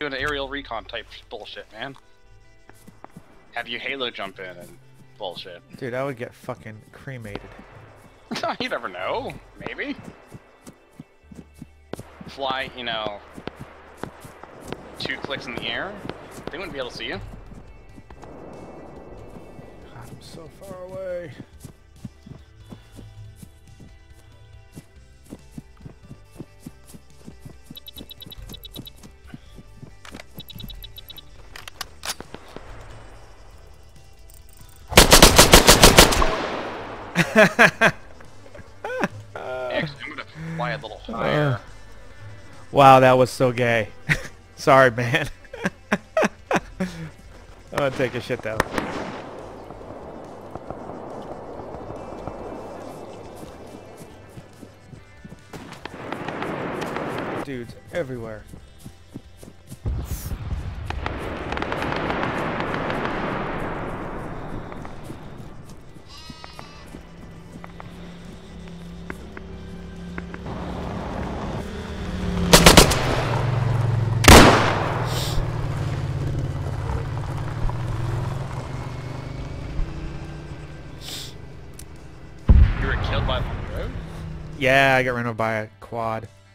doing aerial recon type bullshit, man. Have you Halo jump in and bullshit. Dude, I would get fucking cremated. You never know. Maybe. Fly, you know, 2 clicks in the air. They wouldn't be able to see you. God, I'm so far away. Actually, I'm gonna fly a little higher. Wow, that was so gay. Sorry, man. I'm gonna take a shit though. Dudes everywhere. You were killed by the road? Yeah, I got run over by a quad.